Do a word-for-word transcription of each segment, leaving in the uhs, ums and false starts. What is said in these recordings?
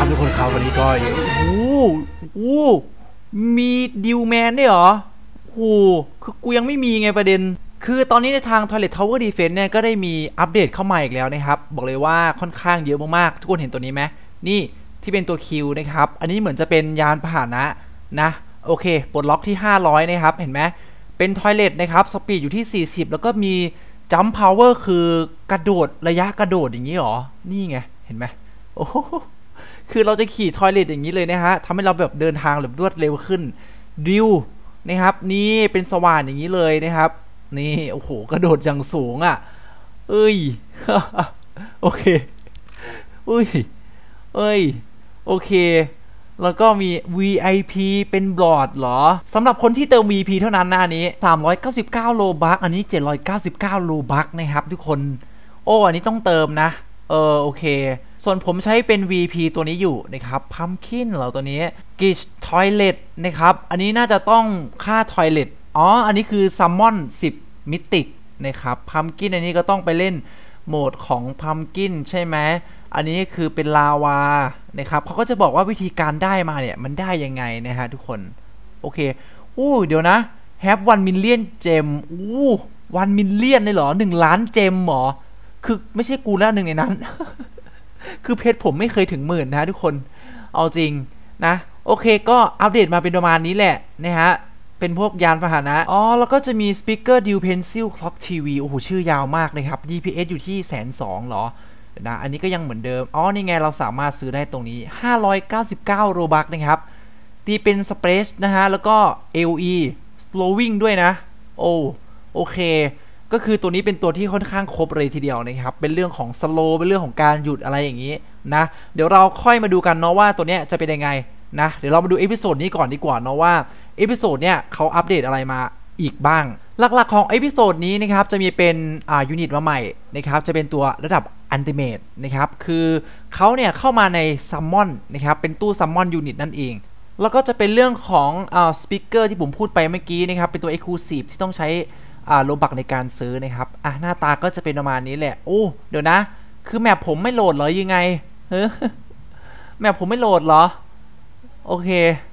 ครับทุกคนครับวันนี้ก็โอ้โหมีดิวแมนด้วยเหรอโอ้โหคือกูยังไม่มีไงประเด็นคือตอนนี้ในทาง Toilet Tower Defense เนี่ยก็ได้มีอัปเดตเข้ามาอีกแล้วนะครับบอกเลยว่าค่อนข้างเยอะมากๆทุกคนเห็นตัวนี้ไหมนี่ที่เป็นตัวคิวนะครับอันนี้เหมือนจะเป็นยานพาหนะนะโอเคปลดล็อกที่ห้าร้อยนะครับเห็นไหมเป็น Toilet นะครับสปีดอยู่ที่สี่สิบแล้วก็มีจัมป์พาวเวอร์คือกระโดดระยะกระโดดอย่างนี้หรอนี่ไงเห็นไหมโอ้คือเราจะขี่ทอยเลทอย่างนี้เลยนะฮะทำให้เราแบบเดินทางแบบรวดเร็วขึ้นดิวนะครับนี่เป็นสว่านอย่างนี้เลยนะครับนี่โอ้โหกระโดดอย่างสูงอ่ะเอ้ยโอเคเอ้ยเอ้ยโอเคแล้วก็มี วี ไอ พี เป็นบลอดเหรอสำหรับคนที่เติม วี พี เท่านั้นนะอันนี้สามร้อยเก้าสิบเก้าโลบัคอันนี้เจ็ดร้อยเก้าสิบเก้าโลบัคนะครับทุกคนโอ้อันนี้ต้องเติมนะเออโอเคส่วนผมใช้เป็น วี พี ตัวนี้อยู่นะครับพัมคินเหราตัวนี้กิชทอยเลทนะครับอันนี้น่าจะต้องค่าทอยเลทอ๋ออันนี้คือซัมมอนสิบมิติกนะครับพัมกินอันนี้ก็ต้องไปเล่นโหมดของพัมกินใช่ไหมอันนี้คือเป็นลาวานะครับเขาก็จะบอกว่าวิธีการได้มาเนี่ยมันได้ยังไงนะฮะทุกคนโอเคอู้เดี๋ยวนะแฮปวันมิลเลียนเจมอู้วันมิลเลียนเลยเหรอหนึ่งล้านเจมหรอคือไม่ใช่กูแล้วหนึ่งในนั้น คือเพชรผมไม่เคยถึงหมื่นนะทุกคนเอาจริงนะโอเคก็อัปเดตมาเป็นประมาณนี้แหละนะฮะเป็นพวกยานพาหนะอ๋อแล้วก็จะมี Speaker Dual Pencil Clock ที วี โอ้โหชื่อยาวมากเลยครับ ดี พี เอส อยู่ที่แสนสองหรอนะอันนี้ก็ยังเหมือนเดิมอ๋อนี่ไงเราสามารถซื้อได้ตรงนี้ห้าร้อยเก้าสิบเก้าโรบัคนะครับตีเป็น Space นะฮะแล้วก็ เอ แอล อี Slowing ด้วยนะโอ้โอเคก็คือตัวนี้เป็นตัวที่ค่อนข้างครบเลยทีเดียวนะครับเป็นเรื่องของ slow เป็นเรื่องของการหยุดอะไรอย่างนี้นะเดี๋ยวเราค่อยมาดูกันเนาะว่าตัวเนี้ยจะเป็นยังไงนะเดี๋ยวเรามาดูเอพิโซดนี้ก่อนดีกว่าเนาะว่าเอพิโซดเนี้ยเขาอัปเดตอะไรมาอีกบ้างหลักๆของเอพิโซดนี้นะครับจะมีเป็นอ่ายูนิตมาใหม่นะครับจะเป็นตัวระดับอันติเมตนะครับคือเขาเนี่ยเข้ามาในซัมมอนนะครับเป็นตู้ซัมมอนยูนิตนั่นเองแล้วก็จะเป็นเรื่องของอ่าสปีกเกอร์ที่ผมพูดไปเมื่อกี้นะครับเป็นตัว Exclusive ที่ต้องใช้อ่าโลบักในการซื้อนะครับอ่ะหน้าตาก็จะเป็นประมาณนี้แหละโอ้เดี๋ยวนะคือแมปผมไม่โหลดเหรอยังไงเฮ้แมปผมไม่โหลดเหรอโอเค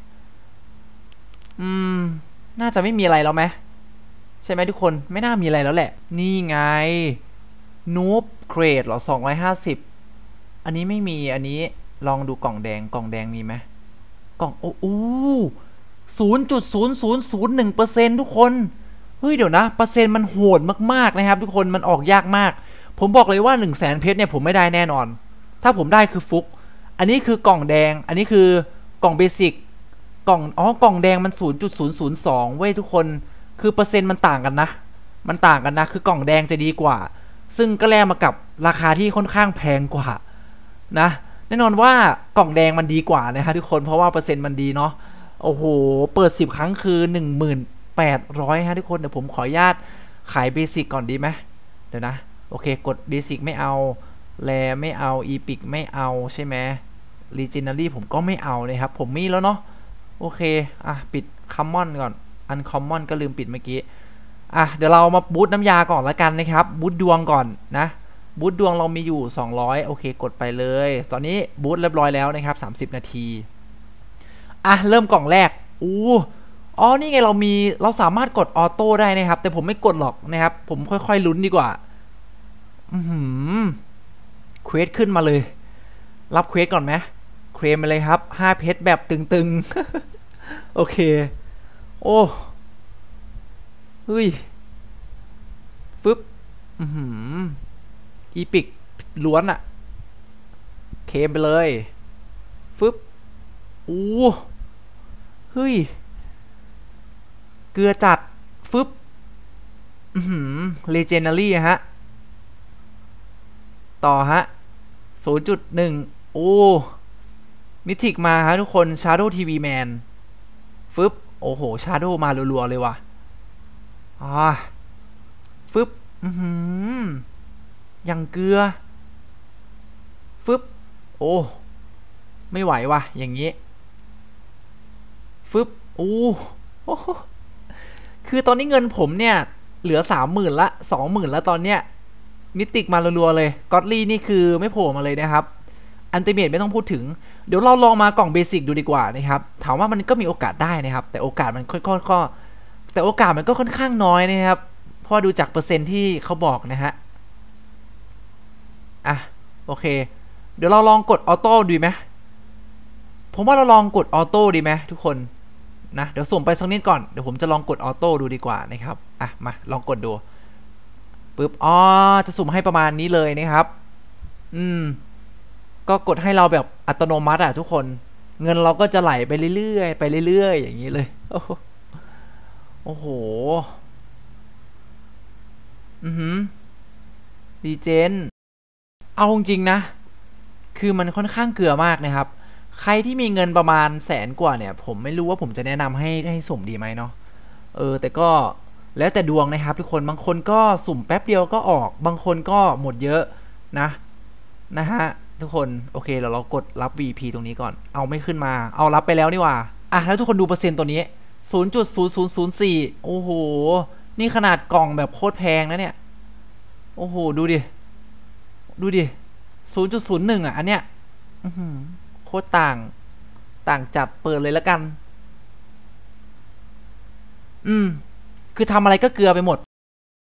อืมน่าจะไม่มีอะไรแล้วไหมใช่ไหมทุกคนไม่น่ามีอะไรแล้วแหละนี่ไงนูบเครดเหรอสองร้อยห้าสิบอันนี้ไม่มีอันนี้ลองดูกล่องแดงกล่องแดงมีไหมกล่องโอ้โหศูนย์จุดศูนย์ศูนย์ศูนย์หนึ่งเปอร์เซ็นต์ทุกคนเฮ้ยเดี๋ยวนะเปอร์เซ็นต์มันโหดมากๆนะครับทุกคนมันออกยากมากผมบอกเลยว่าหนึ่งแสนเพชรเนี่ยผมไม่ได้แน่นอนถ้าผมได้คือฟุกอันนี้คือกล่องแดงอันนี้คือกล่องเบสิกกล่องอ๋อกล่องแดงมัน ศูนย์จุดศูนย์ศูนย์สอง เว้ยทุกคนคือเปอร์เซ็นต์มันต่างกันนะมันต่างกันนะคือกล่องแดงจะดีกว่าซึ่งก็แลกมากับราคาที่ค่อนข้างแพงกว่านะแน่นอนว่ากล่องแดงมันดีกว่านะฮะทุกคนเพราะว่าเปอร์เซ็นต์มันดีเนาะโอ้โหเปิดสิบครั้งคือ หนึ่งหมื่นแปดร้อย ฮะทุกคนเดี๋ยวผมขออนุญาตขายเบสิกก่อนดีไหมเดี๋ยวนะโอเคกดเบสิกไม่เอาแรไม่เอาอีพิกไม่เอาใช่ไหมรีจินารีผมก็ไม่เอาเลยครับผมมีแล้วเนาะโอเคอ่ะปิดคัมมอนก่อนอันคอมมอนก็ลืมปิดเมื่อกี้อ่ะเดี๋ยวเรามาบูตน้ำยาก่อนละกันนะครับบูตดวงก่อนนะบูตดวงเรามีอยู่สองร้อยโอเคกดไปเลยตอนนี้บูตเรียบร้อยแล้วนะครับสามสิบนาทีอ่ะเริ่มกล่องแรกอู้อ๋อนี่ไงเรามีเราสามารถกดออโต้ได้นะครับแต่ผมไม่กดหรอกนะครับผมค่อยๆลุ้นดีกว่าอือหือเควสขึ้นมาเลยรับเควสก่อนไหมเคลมไปเลยครับห้าเพชรแบบตึงๆโอเคโอ้เฮ้ยฟึบอือหืออีพิกล้วนอะเคลมไปเลยฟึบอู้เฮ้ยเกลือจัดฟึบอือหือเลเจนดารี่ฮะต่อฮะ ศูนย์จุดหนึ่ง โอ้มิทิกมาฮะทุกคน Shadow ที วี Man ฟึบโอ้โห Shadow มารัวๆเลยว่ะอ่าฟึบอือหือยังเกลือฟึบโอ้ไม่ไหวว่ะอย่างนี้ฟึบโอ้คือตอนนี้เงินผมเนี่ยเหลือ สามหมื่น ละ สองหมื่น แล้วตอนเนี้ยมิติกมารัวๆเลยก็อดลี่นี่คือไม่โผล่มาเลยนะครับอันติเมทไม่ต้องพูดถึงเดี๋ยวเราลองมากล่องเบสิกดูดีกว่านะครับถามว่ามันก็มีโอกาสได้นะครับแต่โอกาสมันค่อนๆก็แต่โอกาสมันก็ค่อนข้างน้อยนะครับเพราะดูจากเปอร์เซ็นต์ที่เขาบอกนะฮะอ่ะโอเคเดี๋ยวเราลองกดออโต้ดีไหมผมว่าเราลองกดออโต้ดีไหมทุกคนนะเดี๋ยวสุ่มไปสักนิดก่อนเดี๋ยวผมจะลองกดออโต้ดูดีกว่านะครับอ่ะมาลองกดดูปึ๊บอ๋อจะสุ่มให้ประมาณนี้เลยนะครับอืมก็กดให้เราแบบอัตโนมัติอ่ะทุกคนเงินเราก็จะไหลไปเรื่อยๆไปเรื่อยๆอย่างนี้เลยโอ้โหอือหือดีเจนเอาจริงๆนะคือมันค่อนข้างเกลือมากนะครับใครที่มีเงินประมาณแสนกว่าเนี่ยผมไม่รู้ว่าผมจะแนะนำให้ให้สุ่มดีไหมเนาะเออแต่ก็แล้วแต่ดวงนะครับทุกคนบางคนก็สุ่มแป๊บเดียวก็ออกบางคนก็หมดเยอะนะนะฮะทุกคนโอเคเราเรากดรับ วี พี ตรงนี้ก่อนเอาไม่ขึ้นมาเอารับไปแล้วนี่ว่าอ่ะแล้วทุกคนดูเปอร์เซ็นต์ตัวนี้ ศูนย์จุดศูนย์ศูนย์ศูนย์สี่ โอ้โหนี่ขนาดกล่องแบบโคตรแพงนะเนี่ยโอ้โหดูดิดูดิ ศูนย์จุดศูนย์หนึ่ง อ่ะอันเนี้ยโคตรต่างต่างจัดเปิดเลยแล้วกันอืมคือทำอะไรก็เกลือไปหมด